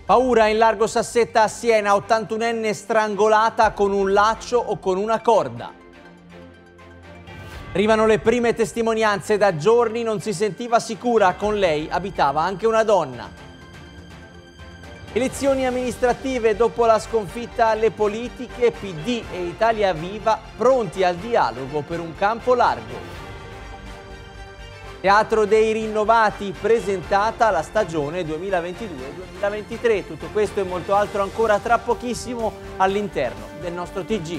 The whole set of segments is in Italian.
Paura in largo Sassetta a Siena, 81enne strangolata con un laccio o con una corda. Arrivano le prime testimonianze, da giorni non si sentiva sicura, con lei abitava anche una donna. Elezioni amministrative, dopo la sconfitta alle politiche, PD e Italia Viva pronti al dialogo per un campo largo. Teatro dei Rinnovati, presentata la stagione 2022-2023. Tutto questo e molto altro ancora tra pochissimo all'interno del nostro TG.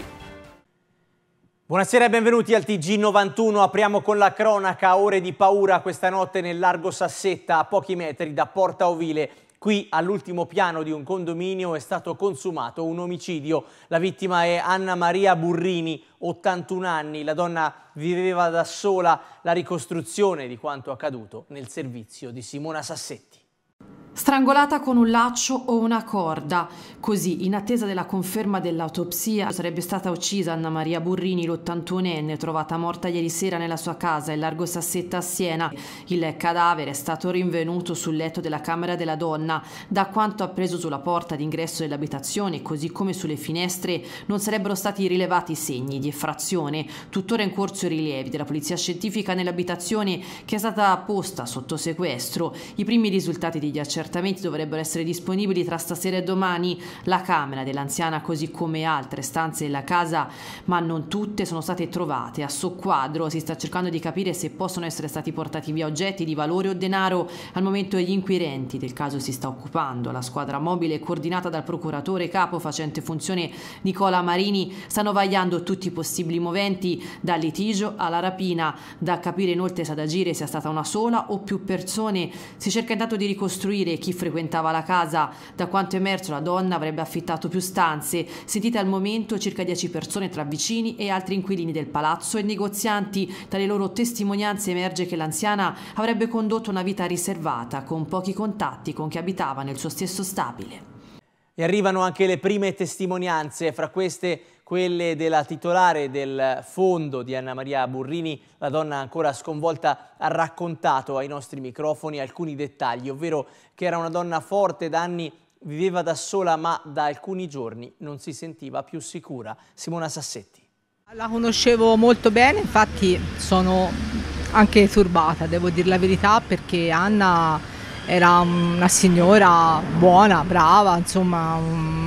Buonasera e benvenuti al TG 91. Apriamo con la cronaca. Ore di paura questa notte nel largo Sassetta, a pochi metri da Porta Ovile. Qui, all'ultimo piano di un condominio, è stato consumato un omicidio. La vittima è Anna Maria Burrini, 81 anni. La donna viveva da sola. La ricostruzione di quanto accaduto nel servizio di Simona Sassetti. Strangolata con un laccio o una corda. Così, in attesa della conferma dell'autopsia, sarebbe stata uccisa Anna Maria Burrini, l'81enne, trovata morta ieri sera nella sua casa, in largo Sassetta a Siena. Il cadavere è stato rinvenuto sul letto della camera della donna. Da quanto appreso sulla porta d'ingresso dell'abitazione, così come sulle finestre, non sarebbero stati rilevati segni di effrazione. Tuttora in corso i rilievi della polizia scientifica nell'abitazione, che è stata posta sotto sequestro. I primi risultati degli accertamenti dovrebbero essere disponibili tra stasera e domani. La camera dell'anziana, così come altre stanze della casa, ma non tutte, sono state trovate a soqquadro. Si sta cercando di capire se possono essere stati portati via oggetti di valore o denaro. Al momento gli inquirenti del caso si sta occupando. La squadra mobile, coordinata dal procuratore capo facente funzione Nicola Marini, stanno vagliando tutti i possibili moventi, dal litigio alla rapina. Da capire inoltre se ad agire sia stata una sola o più persone. Si cerca intanto di ricostruire chi frequentava la casa. Da quanto emerso, la donna avrebbe affittato più stanze. Sentite al momento circa 10 persone tra vicini e altri inquilini del palazzo e negozianti. Dalle loro testimonianze emerge che l'anziana avrebbe condotto una vita riservata, con pochi contatti con chi abitava nel suo stesso stabile. E arrivano anche le prime testimonianze, fra queste quelle della titolare del fondo di Anna Maria Burrini. La donna, ancora sconvolta, ha raccontato ai nostri microfoni alcuni dettagli, ovvero che era una donna forte, da anni viveva da sola, ma da alcuni giorni non si sentiva più sicura. Simona Sassetti. La conoscevo molto bene, infatti sono anche turbata, devo dire la verità, perché Anna era una signora buona, brava, insomma,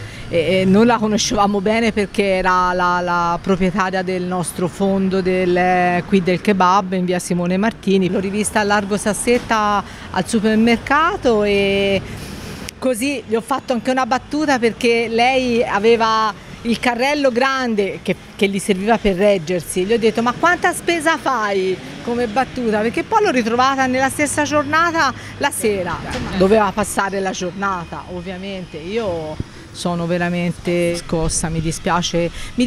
e non la conoscevamo bene perché era la proprietaria del nostro fondo qui del kebab in via Simone Martini. L'ho rivista a largo Sassetta al supermercato e così gli ho fatto anche una battuta, perché lei aveva il carrello grande che gli serviva per reggersi. Gli ho detto: ma quanta spesa fai? Come battuta, perché poi l'ho ritrovata nella stessa giornata la sera. Doveva passare la giornata, ovviamente. Io sono veramente scossa, mi dispiace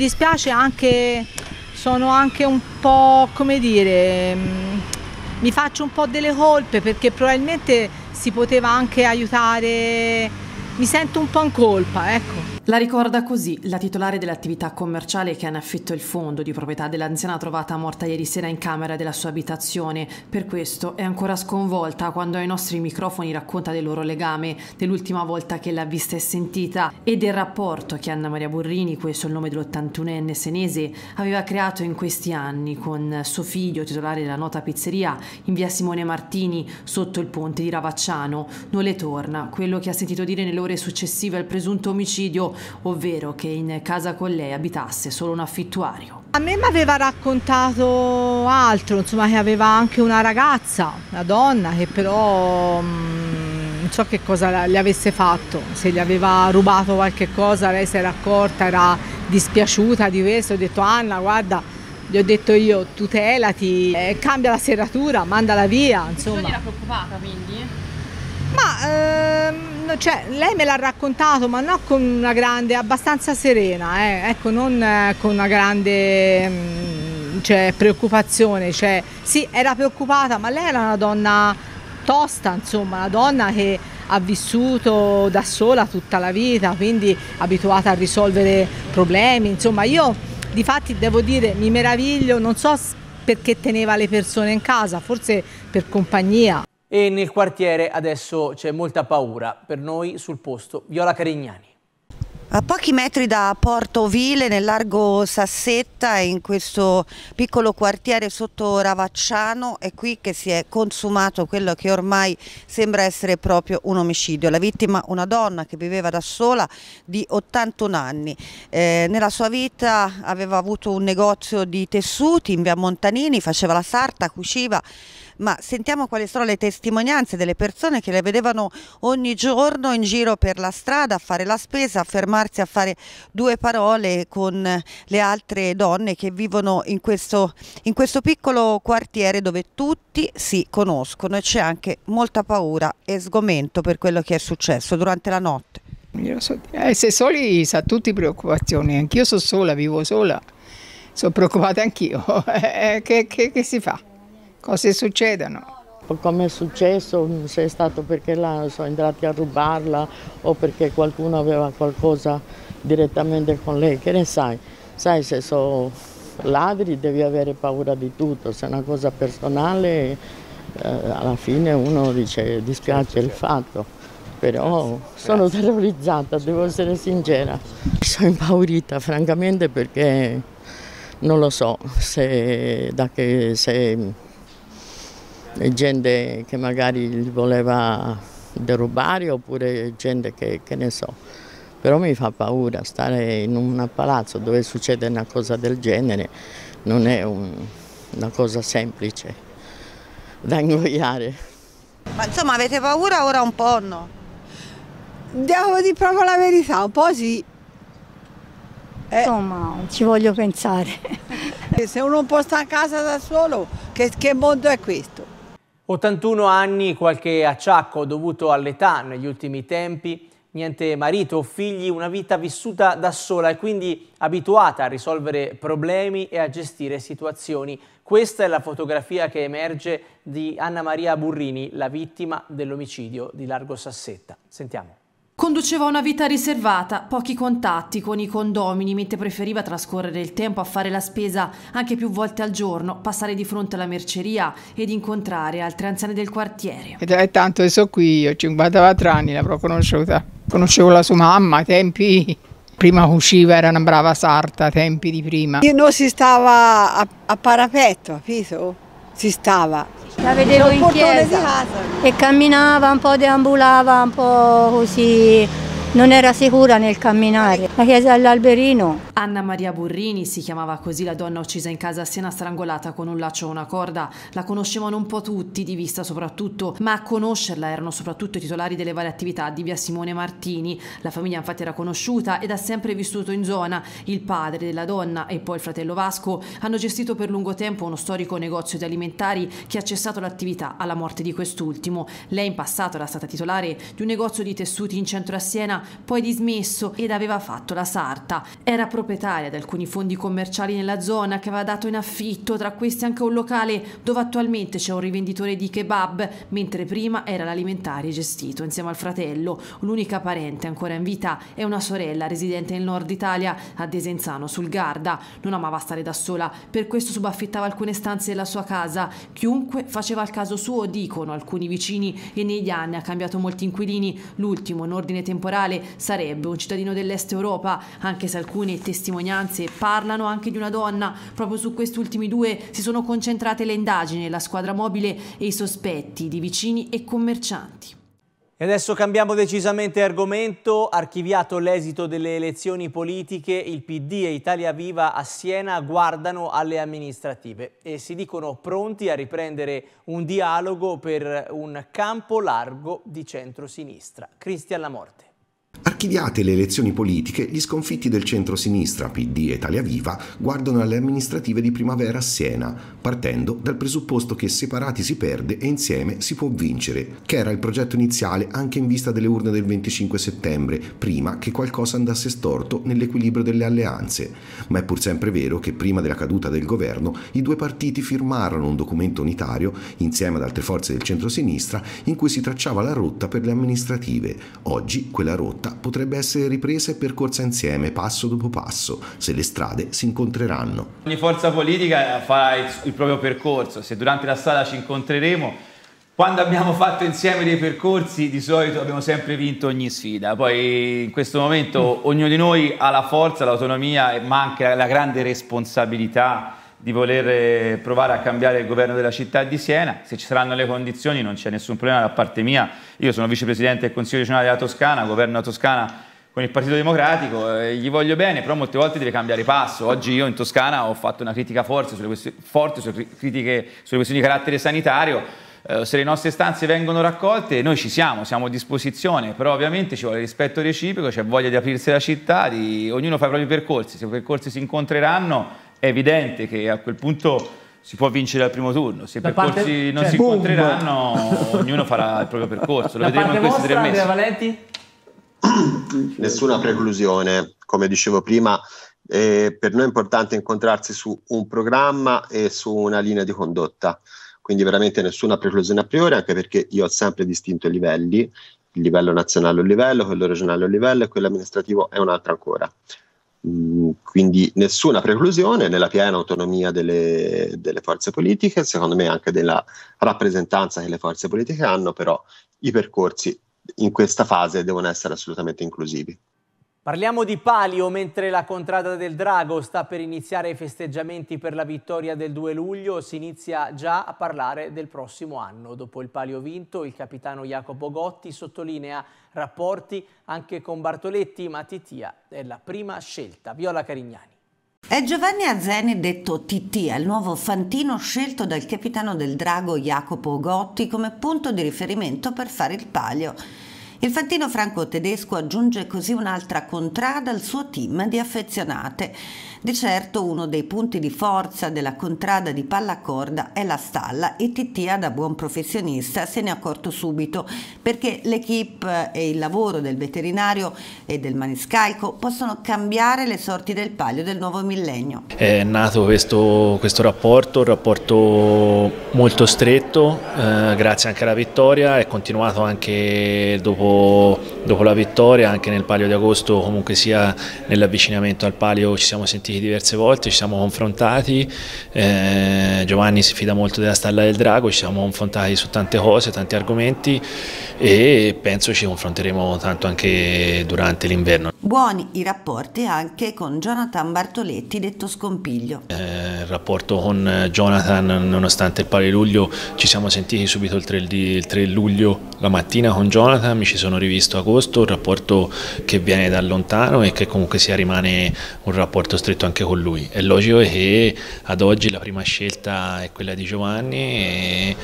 anche, sono anche un po', come dire, mi faccio un po' delle colpe, perché probabilmente si poteva anche aiutare, mi sento un po' in colpa, ecco. La ricorda così la titolare dell'attività commerciale che ha in affitto il fondo, di proprietà dell'anziana trovata morta ieri sera in camera della sua abitazione. Per questo è ancora sconvolta quando ai nostri microfoni racconta del loro legame, dell'ultima volta che l'ha vista e sentita, e del rapporto che Anna Maria Burrini, questo è il nome dell'81enne senese, aveva creato in questi anni con suo figlio, titolare della nota pizzeria in via Simone Martini, sotto il ponte di Ravacciano. Non le torna quello che ha sentito dire nelle ore successive al presunto omicidio, ovvero che in casa con lei abitasse solo un affittuario. A me mi aveva raccontato altro, insomma, che aveva anche una ragazza, una donna, che però non so che cosa le avesse fatto, se gli aveva rubato qualche cosa. Lei si era accorta, era dispiaciuta di questo. Ho detto: Anna, guarda, gli ho detto io, tutelati, cambia la serratura, mandala via, insomma. Non era preoccupata, quindi? Ma cioè, lei me l'ha raccontato, ma non con una grande, abbastanza serena, ecco, non con una grande preoccupazione. Cioè, sì, era preoccupata, ma lei era una donna tosta, insomma, una donna che ha vissuto da sola tutta la vita, quindi abituata a risolvere problemi. Insomma, io difatti devo dire, mi meraviglio, non so perché teneva le persone in casa, forse per compagnia. E nel quartiere adesso c'è molta paura. Per noi sul posto Viola Carignani. A pochi metri da Porta Ovile, nel largo Sassetta, in questo piccolo quartiere sotto Ravacciano, è qui che si è consumato quello che ormai sembra essere proprio un omicidio. La vittima, una donna che viveva da sola di 81 anni. Nella sua vita aveva avuto un negozio di tessuti in via Montanini, faceva la sarta, cuciva. Ma sentiamo quali sono le testimonianze delle persone che le vedevano ogni giorno in giro per la strada a fare la spesa, a fermarsi a fare due parole con le altre donne che vivono in questo piccolo quartiere dove tutti si conoscono, e c'è anche molta paura e sgomento per quello che è successo durante la notte. Io so, se soli sa tutti preoccupazioni, anch'io sono sola, vivo sola, sono preoccupata anch'io, che si fa? Cose succedono. Come è successo, se è stato perché là sono entrati a rubarla o perché qualcuno aveva qualcosa direttamente con lei, che ne sai? Sai, se sono ladri devi avere paura di tutto, se è una cosa personale alla fine uno dice dispiace il fatto, però sono terrorizzata, devo essere sincera. Sono impaurita francamente perché non lo so se è gente che magari li voleva derubare oppure gente che ne so, però mi fa paura stare in un palazzo dove succede una cosa del genere, non è una cosa semplice da ingoiare. Ma insomma avete paura ora un po', no? Devo dire proprio la verità, un po' sì. Insomma, ci voglio pensare. Se uno non può stare a casa da solo, che mondo è questo? 81 anni, qualche acciacco dovuto all'età negli ultimi tempi, niente marito o figli, una vita vissuta da sola e quindi abituata a risolvere problemi e a gestire situazioni. Questa è la fotografia che emerge di Anna Maria Burrini, la vittima dell'omicidio di Largo Sassetta. Sentiamo. Conduceva una vita riservata, pochi contatti con i condomini, mentre preferiva trascorrere il tempo a fare la spesa anche più volte al giorno, passare di fronte alla merceria ed incontrare altre anziane del quartiere. È tanto che sono qui, io ho 54 anni, l'avrò conosciuta. Conoscevo la sua mamma, ai tempi, prima cuciva, era una brava sarta, ai tempi di prima. Io non si stava a parapetto, capito? Si stava. La vedevo in chiesa e camminava un po', deambulava un po' così, non era sicura nel camminare. La chiesa dell'Alberino. Anna Maria Burrini, si chiamava così la donna uccisa in casa a Siena, strangolata con un laccio o una corda. La conoscevano un po' tutti, di vista soprattutto, ma a conoscerla erano soprattutto i titolari delle varie attività di via Simone Martini. La famiglia infatti era conosciuta ed ha sempre vissuto in zona. Il padre della donna e poi il fratello Vasco hanno gestito per lungo tempo uno storico negozio di alimentari che ha cessato l'attività alla morte di quest'ultimo. Lei in passato era stata titolare di un negozio di tessuti in centro a Siena, poi dismesso, ed aveva fatto la sarta. Era proprietaria di alcuni fondi commerciali nella zona che aveva dato in affitto, tra questi anche un locale dove attualmente c'è un rivenditore di kebab, mentre prima era l'alimentare gestito insieme al fratello. L'unica parente ancora in vita è una sorella residente nel nord Italia, a Desenzano sul Garda. Non amava stare da sola, per questo subaffittava alcune stanze della sua casa. Chiunque faceva il caso suo, dicono alcuni vicini, e negli anni ha cambiato molti inquilini. L'ultimo in ordine temporale sarebbe un cittadino dell'est Europa, anche se alcune testimonianze parlano anche di una donna. Proprio su questi ultimi due si sono concentrate le indagini, la squadra mobile e i sospetti di vicini e commercianti. E adesso cambiamo decisamente argomento. Archiviato l'esito delle elezioni politiche, il PD e Italia Viva a Siena guardano alle amministrative e si dicono pronti a riprendere un dialogo per un campo largo di centrosinistra. Cristian Lamorte. Archiviate le elezioni politiche, gli sconfitti del centro-sinistra, PD e Italia Viva, guardano alle amministrative di primavera a Siena, partendo dal presupposto che separati si perde e insieme si può vincere, che era il progetto iniziale anche in vista delle urne del 25 settembre, prima che qualcosa andasse storto nell'equilibrio delle alleanze. Ma è pur sempre vero che prima della caduta del governo i due partiti firmarono un documento unitario, insieme ad altre forze del centro-sinistra, in cui si tracciava la rotta per le amministrative. Oggi quella rotta potrebbe essere ripresa e percorsa insieme, passo dopo passo, se le strade si incontreranno. Ogni forza politica fa il proprio percorso, se durante la strada ci incontreremo Quando abbiamo fatto insieme dei percorsi di solito abbiamo sempre vinto ogni sfida, poi in questo momento ognuno di noi ha la forza, l'autonomia ma anche la grande responsabilità di voler provare a cambiare il governo della città di Siena. Se ci saranno le condizioni non c'è nessun problema da parte mia, io sono vicepresidente del Consiglio regionale della Toscana, governo la Toscana con il Partito Democratico, gli voglio bene, però molte volte deve cambiare passo. Oggi io in Toscana ho fatto una critica forte sulle questioni di carattere sanitario. Se le nostre istanze vengono raccolte noi ci siamo a disposizione, però ovviamente ci vuole rispetto reciproco, c'è voglia di aprirsi la città, ognuno fa i propri percorsi, se i percorsi si incontreranno è evidente che a quel punto si può vincere al primo turno, se i percorsi non si incontreranno ognuno farà il proprio percorso, lo vedremo in questi 3 mesi. Valenti? Nessuna preclusione, come dicevo prima, per noi è importante incontrarsi su un programma e su una linea di condotta. Quindi veramente nessuna preclusione a priori, anche perché io ho sempre distinto i livelli, il livello nazionale è un livello, quello regionale è un livello e quello amministrativo è un altro ancora. Quindi nessuna preclusione, nella piena autonomia delle forze politiche, secondo me anche della rappresentanza che le forze politiche hanno, però i percorsi in questa fase devono essere assolutamente inclusivi. Parliamo di palio mentre la Contrada del Drago sta per iniziare i festeggiamenti per la vittoria del 2 luglio, si inizia già a parlare del prossimo anno. Dopo il palio vinto, il capitano Jacopo Gotti sottolinea rapporti anche con Bartoletti, ma Tittia è la prima scelta. Viola Carignani. È Giovanni Azzeni, detto Tittia, il nuovo fantino scelto dal capitano del Drago Jacopo Gotti come punto di riferimento per fare il palio. Il fantino franco-tedesco aggiunge così un'altra contrada al suo team di affezionate. Di certo uno dei punti di forza della contrada di Pallacorda è la stalla e Tittia, da buon professionista, se ne è accorto subito, perché l'equipe e il lavoro del veterinario e del maniscalco possono cambiare le sorti del palio del nuovo millennio. È nato questo rapporto, un rapporto molto stretto, grazie anche alla vittoria, è continuato anche dopo la vittoria, anche nel palio di agosto, comunque sia nell'avvicinamento al palio ci siamo sentiti diverse volte, ci siamo confrontati, Giovanni si fida molto della stalla del Drago, ci siamo confrontati su tante cose, tanti argomenti e penso ci confronteremo tanto anche durante l'inverno. Buoni i rapporti anche con Jonathan Bartoletti, detto Scompiglio. Il rapporto con Jonathan, nonostante il palio di luglio, ci siamo sentiti subito il 3 luglio la mattina con Jonathan, mi ci sono rivisto a agosto, un rapporto che viene da lontano e che comunque sia rimane un rapporto stretto anche con lui. È logico che ad oggi la prima scelta è quella di Giovanni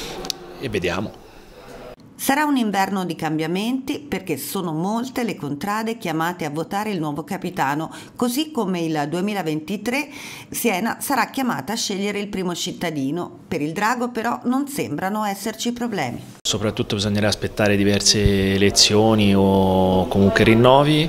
e vediamo. Sarà un inverno di cambiamenti perché sono molte le contrade chiamate a votare il nuovo capitano, così come il 2023 Siena sarà chiamata a scegliere il primo cittadino. Per il Drago però non sembrano esserci problemi. Soprattutto bisognerà aspettare diverse elezioni o comunque rinnovi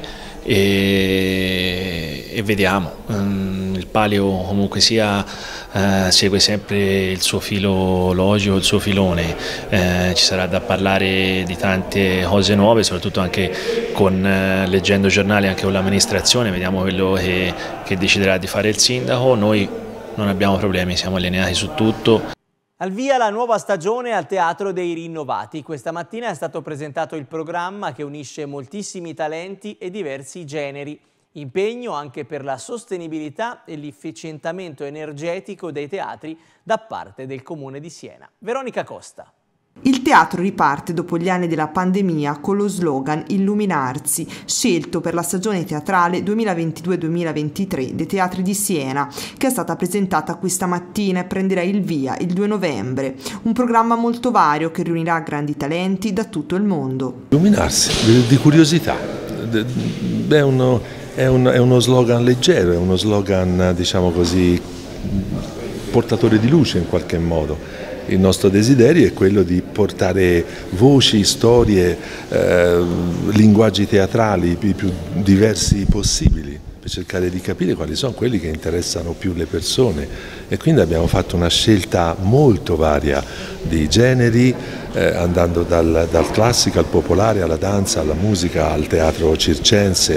e vediamo. Il palio comunque sia segue sempre il suo filo logico, il suo filone, ci sarà da parlare di tante cose nuove, soprattutto anche leggendo giornali anche con l'amministrazione, vediamo quello che deciderà di fare il sindaco. Noi non abbiamo problemi, siamo allineati su tutto. Al via la nuova stagione al Teatro dei Rinnovati. Questa mattina è stato presentato il programma che unisce moltissimi talenti e diversi generi. Impegno anche per la sostenibilità e l'efficientamento energetico dei teatri da parte del Comune di Siena. Veronica Costa. Il teatro riparte dopo gli anni della pandemia con lo slogan Illuminarsi, scelto per la stagione teatrale 2022-2023 dei Teatri di Siena, che è stata presentata questa mattina e prenderà il via il 2 novembre. Un programma molto vario che riunirà grandi talenti da tutto il mondo. Illuminarsi, di curiosità, è uno slogan leggero, è uno slogan, diciamo così, portatore di luce in qualche modo. Il nostro desiderio è quello di portare voci, storie, linguaggi teatrali i più diversi possibili, per cercare di capire quali sono quelli che interessano più le persone, e quindi abbiamo fatto una scelta molto varia di generi, andando dal classico al popolare, alla danza, alla musica, al teatro circense,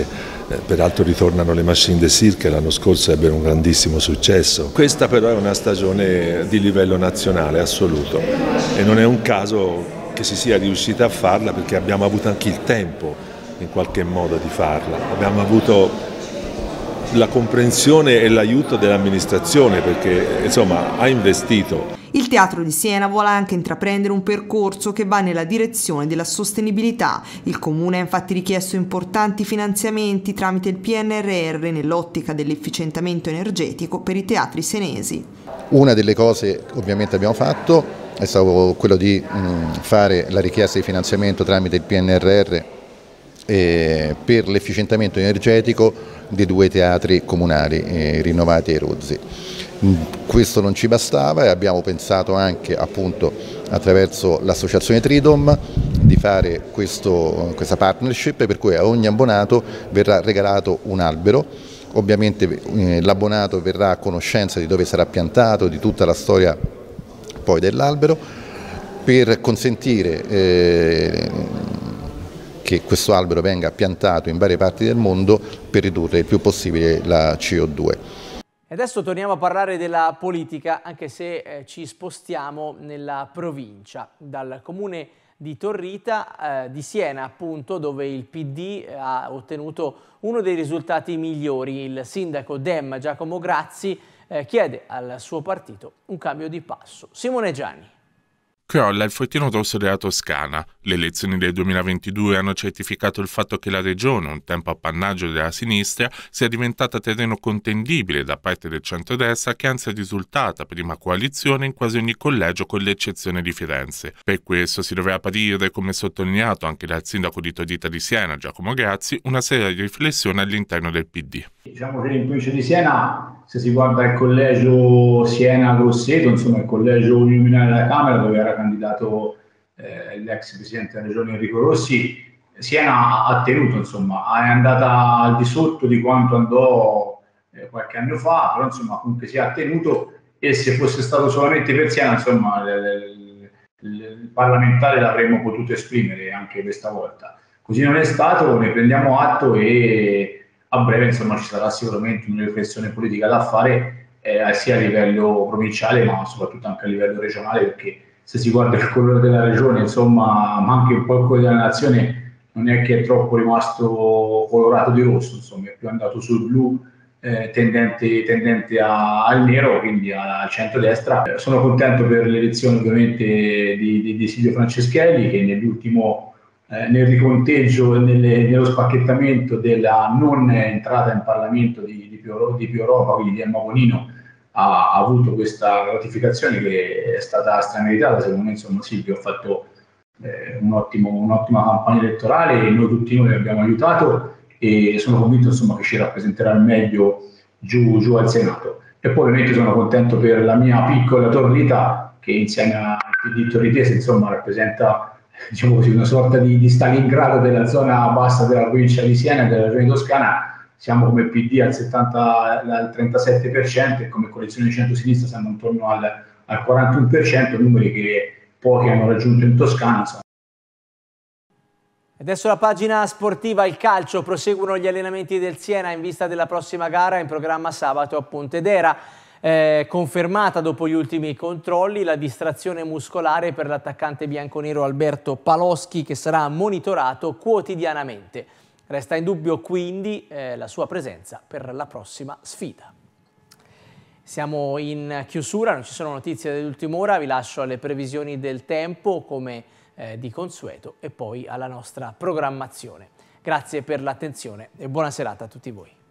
Peraltro ritornano le Machine de Cirque, l'anno scorso ebbero un grandissimo successo. Questa però è una stagione di livello nazionale assoluto e non è un caso che si sia riuscita a farla, perché abbiamo avuto anche il tempo in qualche modo di farla. Abbiamo avuto la comprensione e l'aiuto dell'amministrazione, perché insomma ha investito. Il Teatro di Siena vuole anche intraprendere un percorso che va nella direzione della sostenibilità. Il Comune ha infatti richiesto importanti finanziamenti tramite il PNRR nell'ottica dell'efficientamento energetico per i teatri senesi. Una delle cose che ovviamente abbiamo fatto è stato quello di fare la richiesta di finanziamento tramite il PNRR per l'efficientamento energetico dei 2 teatri comunali, Rinnovati e Rozzi. Questo non ci bastava e abbiamo pensato anche, appunto, attraverso l'associazione Tridom di fare questa partnership, per cui a ogni abbonato verrà regalato un albero. Ovviamente l'abbonato verrà a conoscenza di dove sarà piantato, di tutta la storia poi dell'albero, per consentire che questo albero venga piantato in varie parti del mondo per ridurre il più possibile la CO2. Adesso torniamo a parlare della politica, anche se ci spostiamo nella provincia, dal comune di Torrita, di Siena appunto, dove il PD ha ottenuto uno dei risultati migliori. Il sindaco Dem Giacomo Grazzi chiede al suo partito un cambio di passo. Simone Gianni. Crolla il fortino rosso della Toscana. Le elezioni del 2022 hanno certificato il fatto che la regione, un tempo appannaggio della sinistra, sia diventata terreno contendibile da parte del centrodestra, che anzi è risultata prima coalizione in quasi ogni collegio con l'eccezione di Firenze. Per questo si dovrà aprire, come sottolineato anche dal sindaco di Torrita di Siena, Giacomo Grazzi, una seria riflessione all'interno del PD. Diciamo che in provincia di Siena, se si guarda il collegio Siena-Grosseto, insomma il collegio uninominale della Camera, dove era candidato l'ex presidente della regione Enrico Rossi, Siena ha tenuto, insomma, è andata al di sotto di quanto andò qualche anno fa, però insomma comunque si è tenuto, e se fosse stato solamente per Siena, insomma, il parlamentare l'avremmo potuto esprimere anche questa volta. Così non è stato, ne prendiamo atto e a breve insomma ci sarà sicuramente una riflessione politica da fare sia a livello provinciale ma soprattutto anche a livello regionale, perché se si guarda il colore della regione, insomma, ma anche un po' il colore della nazione, non è che è troppo rimasto colorato di rosso, insomma è più andato sul blu tendente al nero, quindi al centrodestra. Sono contento per l'elezione ovviamente di Silvio Franceschelli, che nell'ultimo nel riconteggio e nello spacchettamento della non entrata in Parlamento di più Europa, quindi di Emma Bonino, ha avuto questa ratificazione che è stata strameritata. Secondo me, insomma, Silvio ha fatto un'ottima campagna elettorale e noi abbiamo aiutato, e sono convinto, insomma, che ci rappresenterà al meglio giù al Senato. E poi ovviamente sono contento per la mia piccola Torrita, che insieme al PD torritese, insomma, rappresenta, diciamo così, una sorta di Stalingrado della zona bassa della provincia di Siena e della regione toscana. Siamo come PD al 37% e come coalizione di centro-sinistra siamo intorno al 41%, numeri che pochi hanno raggiunto in Toscana. Insomma. Adesso la pagina sportiva, il calcio, proseguono gli allenamenti del Siena in vista della prossima gara in programma sabato a Pontedera. Confermata dopo gli ultimi controlli la distrazione muscolare per l'attaccante bianconero Alberto Paloschi, che sarà monitorato quotidianamente. Resta in dubbio quindi la sua presenza per la prossima sfida. Siamo in chiusura, non ci sono notizie dell'ultima ora, vi lascio alle previsioni del tempo come di consueto e poi alla nostra programmazione. Grazie per l'attenzione e buona serata a tutti voi.